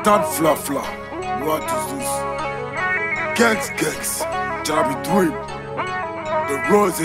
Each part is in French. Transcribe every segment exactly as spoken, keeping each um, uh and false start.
Tan fla fla. What is this? Gangs gangs. Jarabi Dream. The Rose.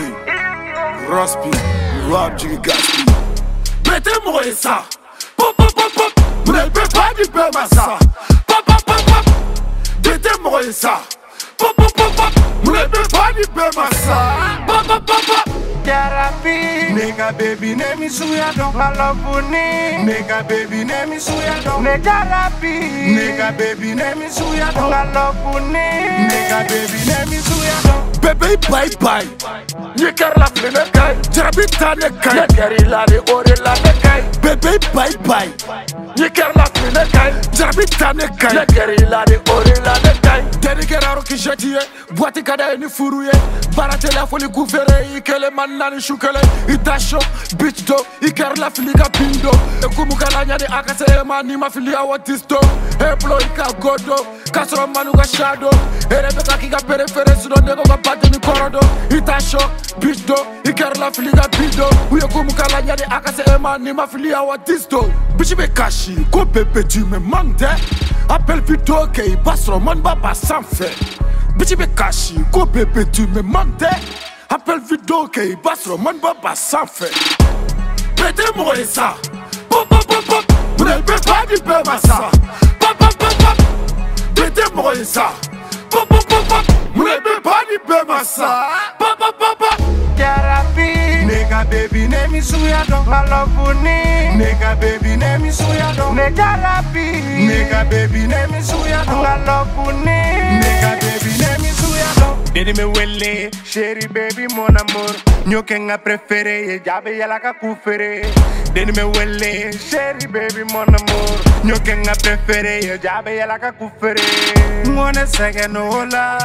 Raspi. Rap Jiggy Gaspi. Mettez-moi ça. Pop pop pop pop. Vous n'avez pas du peu ma ça. Pop pop pop pop. Mettez-moi ça. Pop pop pop pop. Vous n'avez pas du peu ma ça. Pop pop pop pop. Jarabi, nigga baby name is Suya Don Malabuni. Nigga baby name is Suya Don. Jarabi, nigga baby name is Suya Don Malabuni. Nigga baby name is Suya Don. Baby bye bye. You can't laugh in the guy. Jarabi tane kai. Gary lade ore lade kai. Baby bye bye. You can't laugh in the guy. Jarabi tane kai. Gary lade ore lade kai. Dedikera roki jetiye. Boati kada eni furuye. Barate la foli gouvere. Ikele man nani shukele. Itasho bitch do. Iker la filiga pindo. Ekumukala nyani akase ema ni mafili awatisto. Eplo ika godo. Kasro manuga shadow. Erebeka kika perefere sudo nego ga pate ni korodo. Itasho bitch do. Iker la filiga pindo. Uye kumukala nyani akase ema ni mafili awatisto. Bichi be kashi. Ko pepe tu me mande. Appelle plutôt qu'il passe le monde baba sans fait. Bitch be kashi. Ko pepe tu me mande. Appelle vidéo qu'il passe le monde baba sans fait. Mettez-moi ça. Pop pop pop pop. Vous n'avez pas du peu ma ça. Pop pop pop pop. Mettez-moi ça. Pop pop pop pop. Vous n'avez pas du peu ma ça. Pop pop pop pop. Jarabi, nigga baby name is Suya Don Malabuni. Nigga baby name is Suya Don. Jarabi, nigga baby name is Suya Don Malabuni. Nigga baby name is Suya Don. Didi me wele, chérie baby mon amour. Nyokenga préféré, jabe yala ka kufere. Didi me wele, chérie baby mon amour. Nyokenga préféré, jabe yala ka kufere. Ngone segenola,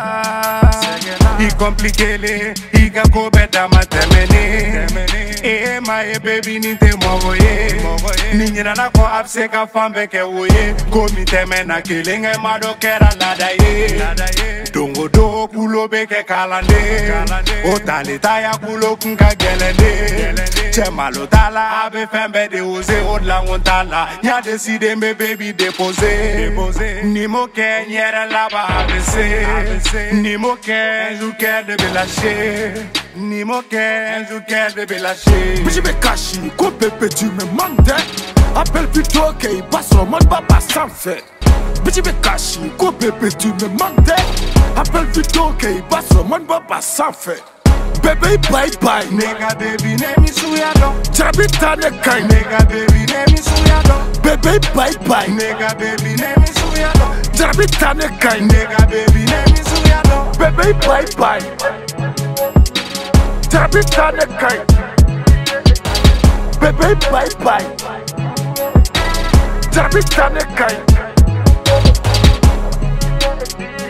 i compliquele, i ga ko beta matemene. Eh my baby ni te mogoye, ninyina na ko abse ka fambe ke woye. Ko mi temena kilenge mado kera ladaye. Dongo do kulo beke kalande, otale taya kulo kunka gelende. Chemalo tala abe fembe de ose odla wontala. Nya decide me baby depose. Ni mo ke nyera laba abese. Ni mo ke jouker de belaché. Ni mo ke jouker de belaché. Bitch be kashi. Ko pepe tu me mande. Appelle plutôt qu'il passe le monde baba sans fait. Bitch be kashi. Ko pepe tu me mande. Appelle vidéo qu'il passe le monde baba sans fait. Baby bye bye. Nigga baby name is Suya Don. Jarabi tane kai. Nigga baby name is Suya Don. Baby bye bye. Nigga baby name is Suya Don. Jarabi tane kai. Nigga baby name is Suya Don. Baby bye bye. Jarabi tane kai. Baby bye bye. Jarabi tane kai.